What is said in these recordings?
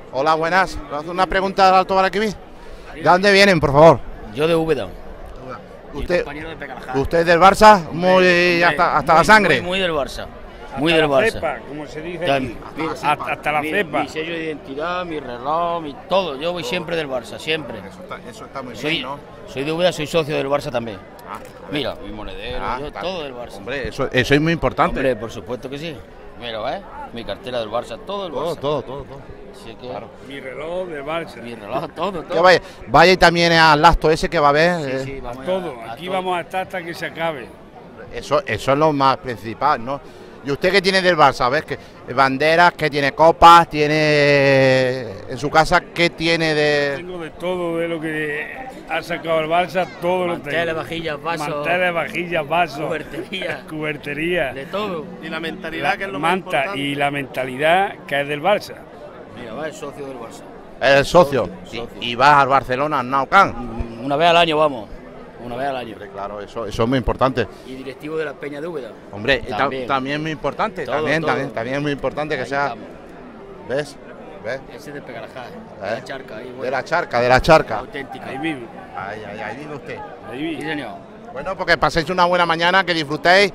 Hola, buenas. ¿Puedo hacer una pregunta al Alto Guadalquivir? ¿De dónde vienen, por favor? Yo de Úbeda. ¿Usted, Compañero de Pecarajá. usted es del Barça? Muy hasta la sangre. Muy del Barça. Muy del Barça. Cepa, como se dice Ya, aquí. Hasta la cepa. Mi sello de identidad, mi reloj, todo. Yo voy siempre del Barça, siempre. Eso está muy Soy, bien, ¿no? soy de Úbeda, soy socio del Barça también. Mira, mi monedero, yo, está todo bien. del Barça. Hombre, eso es muy importante. Hombre, por supuesto que sí. Mira, ¿ves? Mi cartera del Barça, todo del Barça. Todo. Así que, Mi reloj de Barça. mi reloj, todo. Que vaya y también al acto ese que va a haber. Sí, vamos Todo. a Aquí todo. vamos a estar hasta que se acabe. Eso es lo más principal, ¿no? ¿Y usted qué tiene del Barça? ¿Ves? Que banderas, que tiene copas, tiene en su casa, ¿qué tiene de...? Tengo de todo de lo que ha sacado el Barça, todo lo Manteles, tengo. vajillas, vasos, Manteles, vajillas, vasos, cubertería, cubertería, de todo. Y la mentalidad, que es lo más manta importante. y la mentalidad que es del Barça. Mira, va el socio del Barça. El socio. Socio. Y vas al Barcelona, al Nou Camp. Una vez al año vamos. Una vez al año. Claro, eso es muy importante. Y directivo de la Peña de Úbeda. Hombre, También. también es muy importante. Todo, también es muy importante que Ahí sea... estamos. ¿Ves? Ese es de Pecarajá, de ¿Eh? la charca. Ahí, bueno, De la charca. auténtica. Ahí vive, Ahí vive usted. ahí Sí, vive. señor. Bueno, porque paséis una buena mañana, que disfrutéis,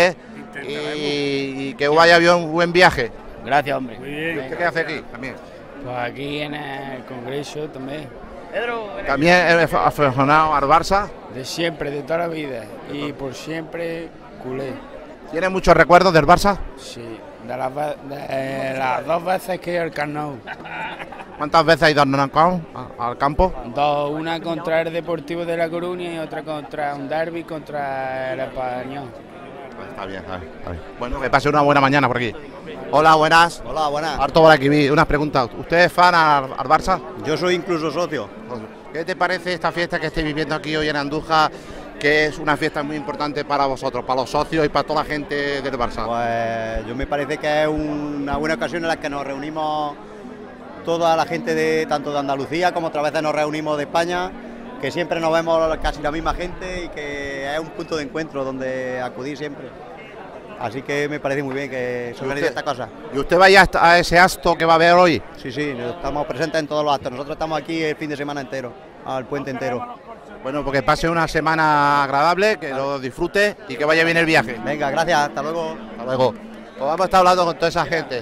y que vaya bien un buen viaje. Gracias, hombre. Muy bien. ¿Usted qué hace aquí? También. Pues aquí en el Congreso también, Pedro, También es aficionado al Barça. de siempre, de toda la vida, y por siempre culé. ¿Tiene muchos recuerdos del Barça? Sí, de las dos veces que he ido al Camp Nou. ¿Cuántas veces ha ido al campo? Dos, una contra el Deportivo de La Coruña y otra contra un derbi contra el Español. Está bien, está bien. Bueno, que pase una buena mañana por aquí. Hola, buenas. Hola, buenas. Harto Guadalquivir, unas preguntas. ¿Usted es fan al Barça? Yo soy incluso socio. ¿Qué te parece esta fiesta que estáis viviendo aquí hoy en Andújar, que es una fiesta muy importante para vosotros, para los socios y para toda la gente del Barça? Pues yo me parece que es una buena ocasión en la que nos reunimos toda la gente de tanto de Andalucía como otras veces nos reunimos de España, que siempre nos vemos casi la misma gente y que es un punto de encuentro donde acudir siempre. Así que me parece muy bien que se organice esta cosa. ¿Y usted vaya a ese acto que va a haber hoy? Sí, estamos presentes en todos los actos. Nosotros estamos aquí el fin de semana entero, al puente entero. Bueno, porque pase una semana agradable, que lo disfrute y que vaya bien el viaje. Venga, gracias, hasta luego. Hasta luego. Pues vamos a estar hablando con toda esa gente.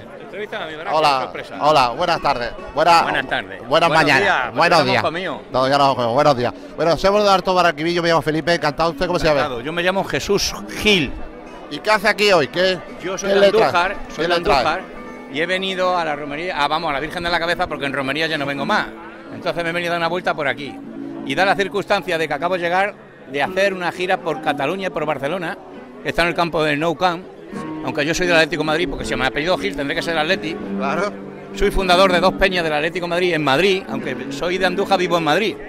Hola, hola, buenas tardes. Buenas tardes. Buenas mañanas. Buenos días. No, ya no hemos comido. Buenos días. Bueno, somos de Alto Guadalquivir, yo me llamo Felipe, encantado. ¿Usted cómo se llama? Yo me llamo Jesús Gil. ¿Y qué hace aquí hoy? Yo soy qué de le trae? Andújar, ¿Qué le trae? y he venido a la romería, a la Virgen de la Cabeza, porque en romería ya no vengo más. Entonces me he venido a dar una vuelta por aquí. Y da la circunstancia de que acabo de llegar de hacer una gira por Cataluña y por Barcelona, que está en el campo del Nou Camp, aunque yo soy del Atlético de Madrid, porque si me ha apellido Gil tendré que ser Atleti. Claro. Soy fundador de dos peñas del Atlético de Madrid en Madrid, aunque soy de Andújar, vivo en Madrid.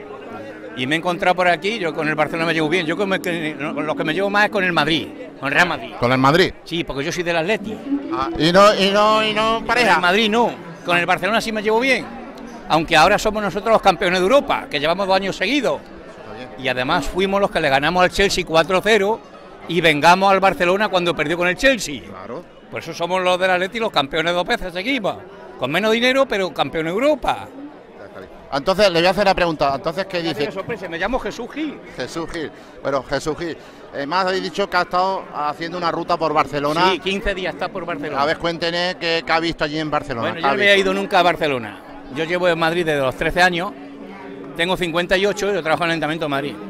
Y me he encontrado por aquí, yo con el Barcelona me llevo bien, yo con lo que me llevo más es con el Madrid, con el Real Madrid. ¿Con el Madrid? Sí, porque yo soy del Atleti. ¿Y no Con el pareja? Madrid no, con el Barcelona sí me llevo bien. Aunque ahora somos nosotros los campeones de Europa, que llevamos 2 años seguidos. Y además fuimos los que le ganamos al Chelsea 4-0 y vengamos al Barcelona cuando perdió con el Chelsea. Claro. Por eso somos los del Atleti los campeones 2 veces seguimos. Con menos dinero, pero campeón de Europa. Entonces, le voy a hacer la pregunta. Entonces, ¿qué dice? Qué sorpresa, me llamo Jesús Gil. Jesús Gil. Bueno, Jesús Gil. Más habéis dicho que ha estado haciendo una ruta por Barcelona. Sí, 15 días está por Barcelona. A ver, cuéntenos qué ha visto allí en Barcelona. Bueno, yo no había ido nunca a Barcelona. Yo llevo en Madrid desde los 13 años, tengo 58, yo trabajo en el Ayuntamiento de Madrid.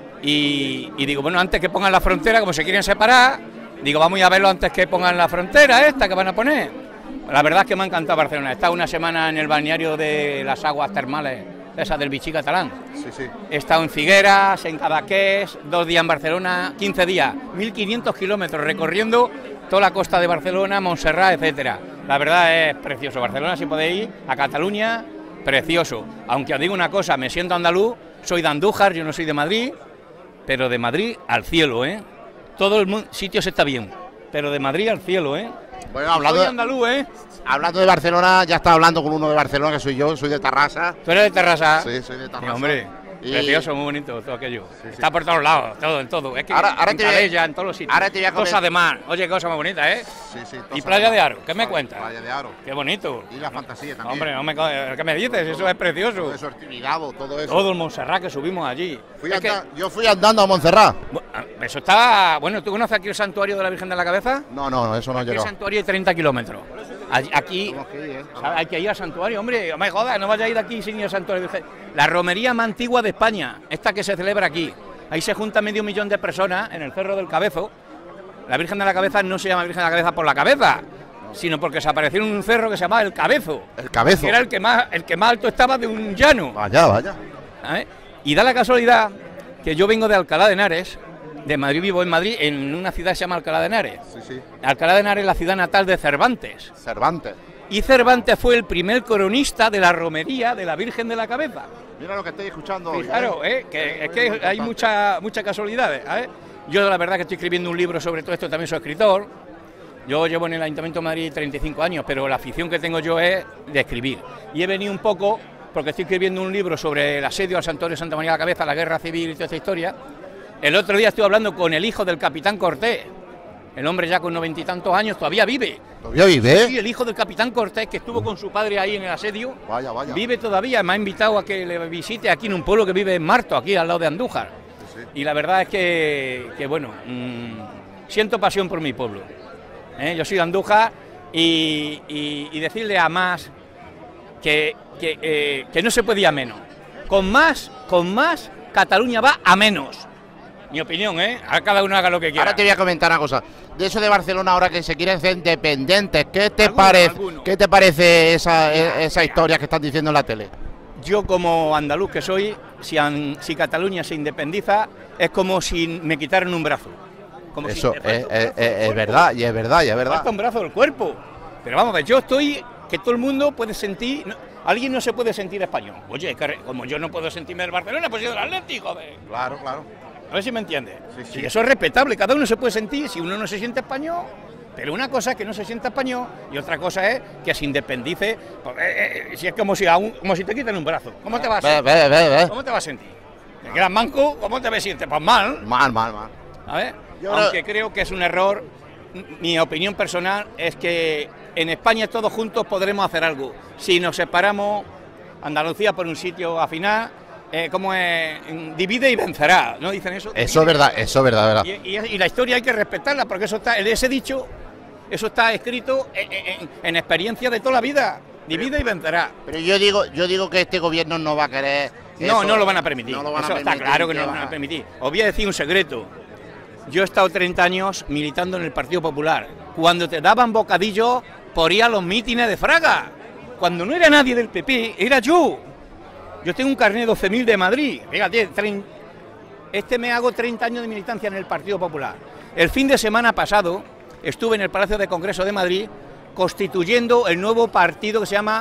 Y digo, bueno, antes que pongan la frontera, como se quieren separar, digo, vamos a ir a verlo antes que pongan la frontera esta que van a poner. La verdad es que me ha encantado Barcelona. He estado una semana en el balneario de las aguas termales, esas del Vichy Catalán. Sí. He estado en Figueras, en Cadaqués, 2 días en Barcelona, 15 días, 1.500 kilómetros recorriendo toda la costa de Barcelona, Montserrat, etcétera. La verdad es precioso. Barcelona, si podéis ir, a Cataluña, precioso. Aunque os digo una cosa, me siento andaluz, soy de Andújar, yo no soy de Madrid, pero de Madrid al cielo, ¿eh? Todo el sitio se está bien, pero de Madrid al cielo, ¿eh? Bueno, hablando, Soy andaluz, ¿eh? hablando de Barcelona, ya está hablando con uno de Barcelona, que soy yo, soy de Tarrasa. ¿Tú eres de Terrassa? Sí, soy de Tarrasa. Hombre, Precioso, muy bonito todo aquello. Está por todos lados, todo, en todo. Es que Ahora en Calella, en todos los sitios. ahora te voy a Cosa de mar. Oye, cosa más bonita, ¿eh? Y Playa de Aro, ¿qué me cuentas? Playa de Aro. Qué bonito. Y la fantasía también. Hombre, no me, ¿qué me dices? Eso es precioso. Todo eso, Artibidabo, todo eso. Todo el Montserrat que subimos allí. Yo fui andando a Montserrat. Eso está... Bueno, ¿tú conoces aquí el santuario de la Virgen de la Cabeza? No, eso no Aquí el llegó. santuario hay 30 kilómetros. Aquí hay que ir al santuario, hombre. No me jodas, no vaya a ir de aquí sin ir al santuario. La romería más antigua de España, esta que se celebra aquí. Ahí se junta 500.000 de personas en el Cerro del Cabezo. La Virgen de la Cabeza no se llama Virgen de la Cabeza por la cabeza, sino porque se apareció en un cerro que se llamaba El Cabezo. El Cabezo. Que era el que más alto estaba de un llano. Vaya. ¿Sabes? Y da la casualidad que yo vengo de Alcalá de Henares, de Madrid, vivo en Madrid, en una ciudad que se llama Alcalá de Henares. Sí. Alcalá de Henares es la ciudad natal de Cervantes. Cervantes. Y Cervantes fue el primer cronista de la romería de la Virgen de la Cabeza. Mira lo que estoy escuchando hoy. Claro, que es que hay muchas casualidades. ¿Sabes? Yo la verdad que estoy escribiendo un libro sobre todo esto, también soy escritor. Yo llevo en el Ayuntamiento de Madrid 35 años, pero la afición que tengo yo es de escribir. Y he venido un poco porque estoy escribiendo un libro sobre el asedio al Santuario de Santa María de la Cabeza, la guerra civil y toda esta historia. El otro día estuve hablando con el hijo del capitán Cortés. El hombre ya con 90 y tantos años todavía vive. ¿Todavía vive? Sí, el hijo del capitán Cortés, que estuvo con su padre ahí en el asedio. Vaya. Vive todavía, me ha invitado a que le visite aquí en un pueblo que vive en Marto, aquí al lado de Andújar. Sí. Y la verdad es que bueno, siento pasión por mi pueblo. Yo soy de Andújar y decirle a más que no se puede ir a menos. Con más, Cataluña va a menos. Mi opinión, a cada uno haga lo que quiera. Ahora te voy a comentar una cosa. De eso de Barcelona, ahora que se quieren ser independientes, ¿qué te parece esa historia que están diciendo en la tele? Yo, como andaluz que soy, si Cataluña se independiza, es como si me quitaran un brazo. Como eso si es verdad, y es verdad. Falta un brazo del cuerpo. Pero vamos a ver, yo estoy... Que todo el mundo puede sentir... alguien no se puede sentir español. Oye, como yo no puedo sentirme del Barcelona, pues yo del Atlético, joder. Claro. A ver si me entiendes. Sí. Y eso es respetable, cada uno se puede sentir, si uno no se siente español, pero una cosa es que no se sienta español y otra cosa es que se independice, si es como si te quitan un brazo. ¿Cómo te vas a sentir? ¿Cómo te vas a sentir? ¿Te quedas manco? ¿Cómo te sientes? Pues mal. Mal. A ver, aunque creo que es un error, mi opinión personal es que en España todos juntos podremos hacer algo. Si nos separamos, Andalucía por un sitio a final... ¿cómo es? Divide y vencerá, ¿no dicen eso? Eso es verdad. Y la historia hay que respetarla, porque eso está, ese dicho, eso está escrito en experiencia de toda la vida. Divide y vencerá. Pero yo digo que este gobierno no va a querer... No lo van a permitir. No lo van a permitir, está claro que no lo van a permitir. Os voy a decir un secreto. Yo he estado 30 años militando en el Partido Popular. Cuando te daban bocadillo por ir a los mítines de Fraga. Cuando no era nadie del PP, era yo. Yo tengo un carnet de 12.000 de Madrid. Fíjate, me hago 30 años de militancia en el Partido Popular. El fin de semana pasado estuve en el Palacio de Congreso de Madrid constituyendo el nuevo partido que se llama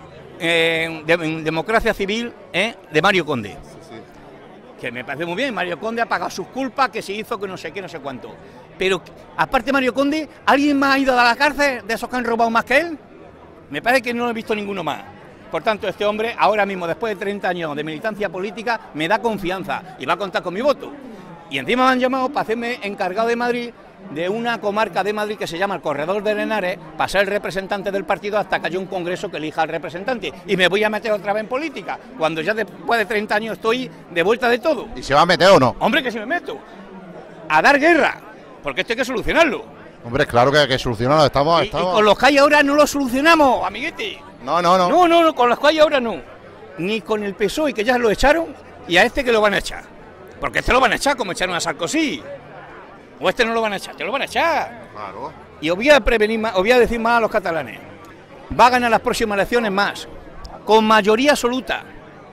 Democracia Civil de Mario Conde. Que me parece muy bien. Mario Conde ha pagado sus culpas, que se hizo, que no sé qué, no sé cuánto. Pero aparte de Mario Conde, ¿alguien más ha ido a la cárcel de esos que han robado más que él? Me parece que no he visto ninguno más. Por tanto, este hombre, ahora mismo, después de 30 años de militancia política, me da confianza y va a contar con mi voto. Y encima me han llamado para hacerme encargado de Madrid, de una comarca de Madrid que se llama el Corredor de Henares, para ser el representante del partido hasta que haya un congreso que elija al representante. Y me voy a meter otra vez en política, cuando ya después de 30 años estoy de vuelta de todo. ¿Y se va a meter o no? Hombre, que si me meto. A dar guerra, porque esto hay que solucionarlo. Hombre, claro que hay que solucionarlo. Estamos... Y con los que hay ahora no lo solucionamos, amiguete. No, con los que hay ahora no. Ni con el PSOE, que ya lo echaron, y a este que lo van a echar. Porque este lo van a echar como echaron a Sarkozy. O este no lo van a echar, te lo van a echar. Claro. Y os voy a prevenir más, os voy a decir más a los catalanes. Va a ganar las próximas elecciones más, con mayoría absoluta.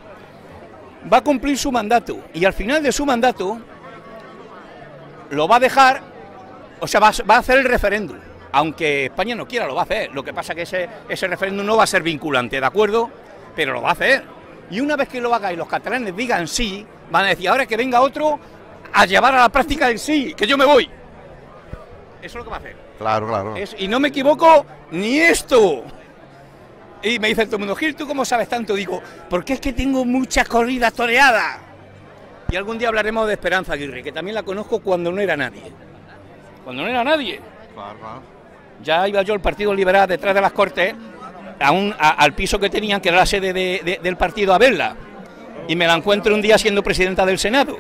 Va a cumplir su mandato. Y al final de su mandato, lo va a dejar, o sea, va a hacer el referéndum. Aunque España no quiera, lo va a hacer. Lo que pasa es que ese referéndum no va a ser vinculante, ¿de acuerdo? Pero lo va a hacer. Y una vez que lo haga y los catalanes digan sí, van a decir, ahora que venga otro a llevar a la práctica el sí, que yo me voy. Eso es lo que va a hacer. Claro. Y no me equivoco ni esto. Y me dice todo el mundo, Gil, ¿tú cómo sabes tanto? Digo, porque es que tengo muchas corridas toreadas. Y algún día hablaremos de Esperanza Aguirre, que también la conozco cuando no era nadie. Cuando no era nadie. Claro. Ya iba yo al Partido Liberal detrás de las Cortes, al piso que tenían, que era la sede del partido, a verla. Y me la encuentro un día siendo presidenta del Senado.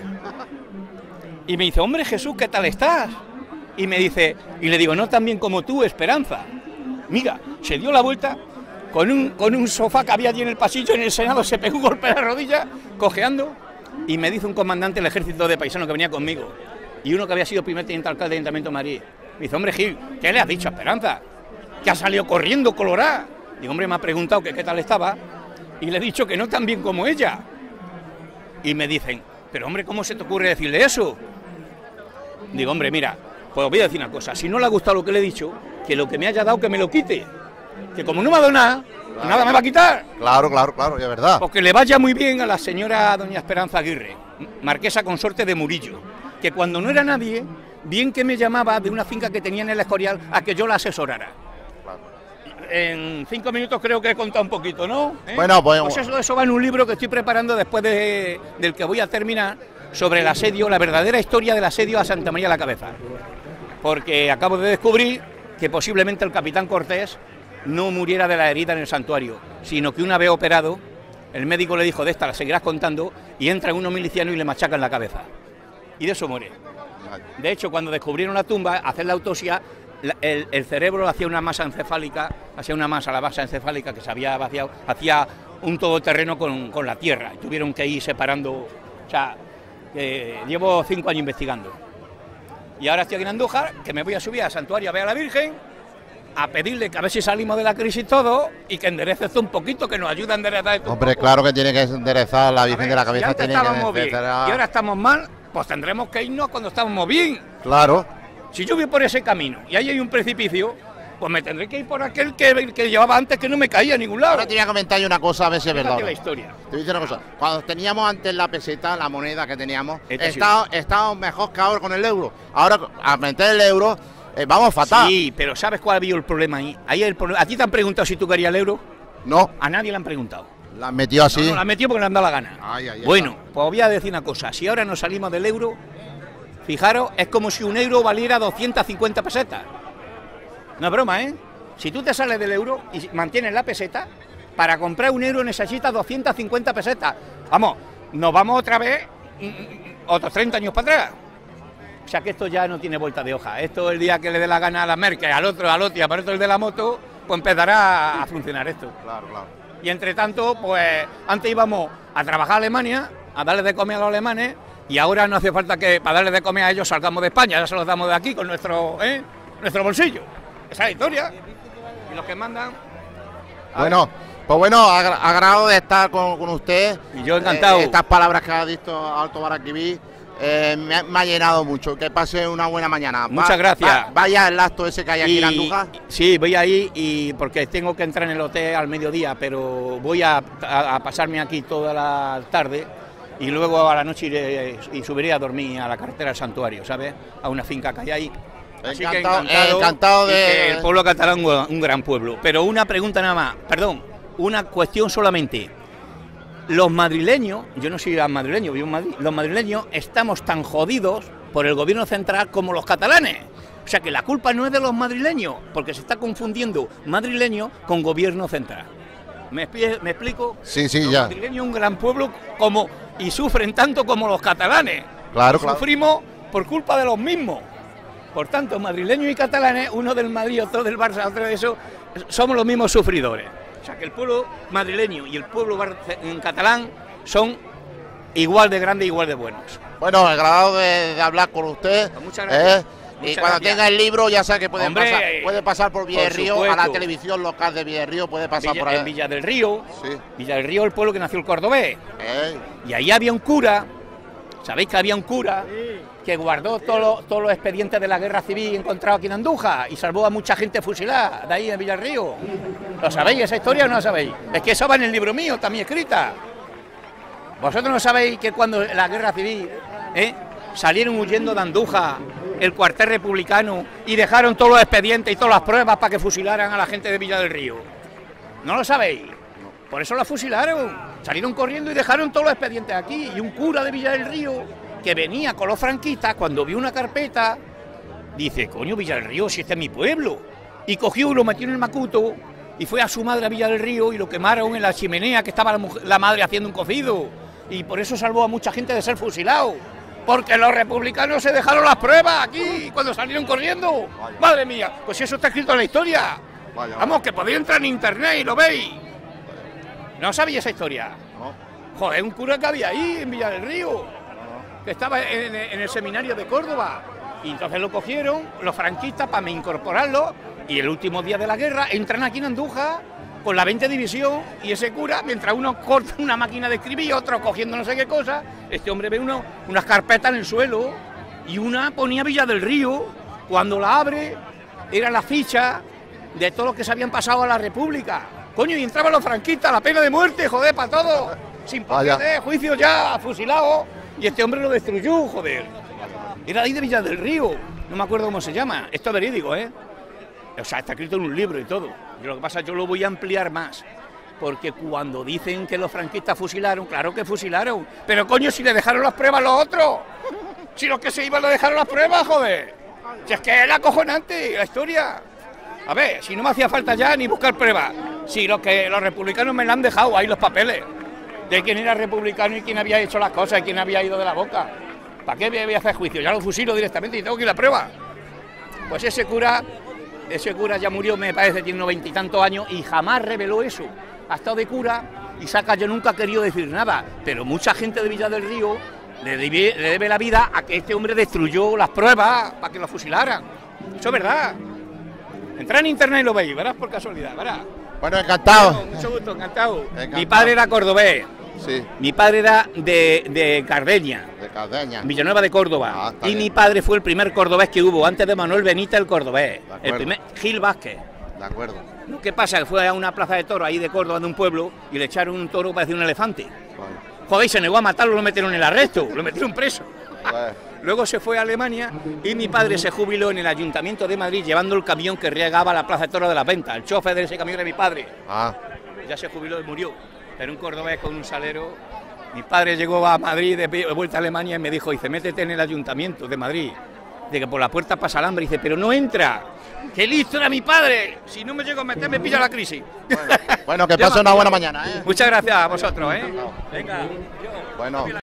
Y me dice, hombre Jesús, ¿qué tal estás? Y me dice, y le digo, no tan bien como tú, Esperanza. Mira, se dio la vuelta con un sofá que había allí en el pasillo, en el Senado, se pegó un golpe de la rodilla, cojeando, y me dice un comandante del ejército de paisano que venía conmigo, y uno que había sido primer teniente alcalde del Ayuntamiento de Madrid, me dice, hombre Gil, ¿qué le has dicho a Esperanza? Que ha salido corriendo colorada. Digo, hombre, me ha preguntado que qué tal estaba, y le he dicho que no tan bien como ella. Y me dicen, pero hombre, ¿cómo se te ocurre decirle eso? Digo, hombre, mira, pues os voy a decir una cosa, si no le ha gustado lo que le he dicho, que lo que me haya dado que me lo quite, que como no me ha dado nada, claro, nada me va a quitar. Claro, es verdad. Porque le vaya muy bien a la señora doña Esperanza Aguirre, marquesa consorte de Murillo, que cuando no era nadie, bien que me llamaba de una finca que tenía en el Escorial a que yo la asesorara. En 5 minutos creo que he contado un poquito, ¿no? Bueno, pues eso va en un libro que estoy preparando después del que voy a terminar, sobre el asedio, la verdadera historia del asedio a Santa María la Cabeza. Porque acabo de descubrir que posiblemente el capitán Cortés no muriera de la herida en el santuario, sino que una vez operado, el médico le dijo, de esta la seguirás contando, y entran unos milicianos y le machacan la cabeza. Y de eso muere. De hecho, cuando descubrieron la tumba, hacer la autopsia, el cerebro hacía una masa encefálica, la masa encefálica que se había vaciado, hacía un todoterreno con la tierra. Tuvieron que ir separando, o sea, llevo 5 años investigando. Y ahora estoy aquí en Andújar, que me voy a subir al santuario a ver a la Virgen, a pedirle que a ver si salimos de la crisis todo y que enderece esto un poquito, que nos ayude a enderezar esto. Hombre, claro que tiene que enderezar la Virgen de la Cabeza. Tiene que bien, y ahora estamos mal, pues tendremos que irnos cuando estamos bien. Claro. Si yo voy por ese camino y ahí hay un precipicio, pues me tendré que ir por aquel que llevaba antes, que no me caía a ningún lado. Ahora te voy a comentar yo una cosa, a ver si es verdad. La historia. Te voy a decir una cosa. Cuando teníamos antes la peseta, la moneda que teníamos, estábamos mejor que ahora con el euro. Ahora, a meter el euro, vamos fatal. Sí, pero ¿sabes cuál había el problema ahí? ¿A ti te han preguntado si tú querías el euro? No. A nadie le han preguntado. ¿La han metido así? No, la han metido porque le han dado la gana. Bueno, pues voy a decir una cosa. Si ahora nos salimos del euro, fijaros, es como si un euro valiera 250 pesetas. No es broma, ¿eh? Si tú te sales del euro y mantienes la peseta, para comprar un euro necesitas 250 pesetas. Vamos, nos vamos otra vez, otros 30 años para atrás. O sea que esto ya no tiene vuelta de hoja. Esto el día que le dé la gana a la Merkel, al otro, y para otro el de la moto, pues empezará a funcionar esto. Claro. Y entre tanto, pues antes íbamos a trabajar a Alemania, a darle de comer a los alemanes, y ahora no hace falta que para darle de comer a ellos salgamos de España, ya se los damos de aquí con nuestro bolsillo. Esa es la historia. Y los que mandan... Bueno, pues bueno, agrado de estar con usted. Y yo encantado. Estas palabras que ha dicho Alto Guadalquivir me ha llenado mucho. Que pase una buena mañana. Muchas gracias. Vaya el acto ese que hay aquí en Andújar. Sí, voy ahí porque tengo que entrar en el hotel al mediodía, pero voy a pasarme aquí toda la tarde y luego a la noche iré y subiré a dormir a la carretera del santuario, ¿sabes? A una finca que hay ahí. Así que encantado de... que el pueblo catalán es un gran pueblo. Pero una pregunta nada más, perdón, una cuestión solamente. Los madrileños, yo no soy madrileño, vivo en Madrid, los madrileños estamos tan jodidos por el gobierno central como los catalanes. O sea que la culpa no es de los madrileños, porque se está confundiendo madrileño con gobierno central. ¿Me explico? Sí, los ya. Los madrileños es un gran pueblo y sufren tanto como los catalanes. Claro. Sufrimos por culpa de los mismos. Por tanto, madrileños y catalanes, uno del Madrid, otro del Barça, otro de eso, somos los mismos sufridores. O sea que el pueblo madrileño y el pueblo catalán son igual de grandes, igual de buenos. Bueno, agradado de hablar con usted. Pues muchas gracias. Y cuando tenga el libro ya sabe que puede pasar por Villa del Río, a la televisión local de Villa del Río, puede pasar por ahí. En Villa del Río, sí. Villa del Río, el pueblo que nació el cordobés. Y ahí había un cura, ¿sabéis que había un cura que guardó todos los expedientes de la guerra civil encontrados aquí en Andújar y salvó a mucha gente fusilada de ahí en Villa del Río? ¿Lo sabéis esa historia o no la sabéis? Es que eso va en el libro mío, también escrita. ¿Vosotros no sabéis que cuando la guerra civil salieron huyendo de Andújar, el cuartel republicano, y dejaron todos los expedientes y todas las pruebas para que fusilaran a la gente de Villa del Río? ¿No lo sabéis? Por eso la fusilaron. Salieron corriendo y dejaron todos los expedientes aquí. Y un cura de Villa del Río, que venía con los franquistas, cuando vio una carpeta, dice, coño, Villa del Río, si este es mi pueblo. Y cogió y lo metió en el macuto y fue a su madre a Villa del Río y lo quemaron en la chimenea que estaba la madre haciendo un cocido. Y por eso salvó a mucha gente de ser fusilado. Porque los republicanos se dejaron las pruebas aquí cuando salieron corriendo. Vaya. Madre mía, pues eso está escrito en la historia. Vaya. Vamos, que podéis entrar en internet y lo veis. ¿No sabía esa historia? No. Joder, un cura que había ahí en Villa del Río, que estaba en el seminario de Córdoba. Y entonces lo cogieron los franquistas para incorporarlo. Y el último día de la guerra entran aquí en Andújar con la 20 División y ese cura, mientras uno corta una máquina de escribir, otro cogiendo no sé qué cosa, este hombre ve unas carpetas en el suelo y una ponía Villa del Río. Cuando la abre, era la ficha de todos los que se habían pasado a la República. Coño, y entraban los franquistas, la pena de muerte, joder, para todos, sin papeles, juicio ya, fusilado, y este hombre lo destruyó, joder. Era ahí de Villa del Río, no me acuerdo cómo se llama, esto es verídico, ¿eh? O sea, está escrito en un libro y todo. Y lo que pasa, yo lo voy a ampliar más, porque cuando dicen que los franquistas fusilaron, claro que fusilaron, pero coño, si le dejaron las pruebas los otros, si los que se iban le dejaron las pruebas, joder. Si es que es acojonante la historia. A ver, si no me hacía falta ya ni buscar pruebas, si los republicanos me la han dejado ahí los papeles, de quién era republicano y quién había hecho las cosas y quién había ido de la boca. ¿Para qué voy a hacer juicio? Ya lo fusilo directamente y tengo que ir a la prueba. Pues ese cura ya murió, me parece, tiene 90 y tantos años y jamás reveló eso. Ha estado de cura y saca, yo nunca ha querido decir nada, pero mucha gente de Villa del Río le debe la vida a que este hombre destruyó las pruebas para que lo fusilaran. Eso es verdad. Entra en internet y lo veis, verás por casualidad, verás. Bueno, encantado. Bueno, mucho gusto, encantado. Mi padre era cordobés. Sí. Mi padre era de Cardeña. De Cardeña. Villanueva de Córdoba. Ah, y mi padre fue el primer cordobés que hubo, antes de Manuel Benítez el cordobés. El primer Gil Vázquez. De acuerdo. Lo que pasa es que fue a una plaza de toros ahí de Córdoba, de un pueblo, y le echaron un toro que parecía un elefante. Bueno. Joder, y se negó a matarlo, lo metieron en el arresto, lo metieron preso. Bueno. Luego se fue a Alemania y mi padre se jubiló en el Ayuntamiento de Madrid llevando el camión que regaba la plaza de toros de las Ventas. El chofer de ese camión era mi padre. Ah. Ya se jubiló y murió. Era un cordobés con un salero. Mi padre llegó a Madrid de vuelta a Alemania y me dijo, dice, métete en el Ayuntamiento de Madrid. De que por la puerta pasa el hambre. Dice, pero no entra. ¡Qué listo era mi padre! Si no me llego a meter, me pilla la crisis. Bueno, que pase una buena mañana, ¿eh? Muchas gracias a vosotros, ¿eh? Venga. Bueno.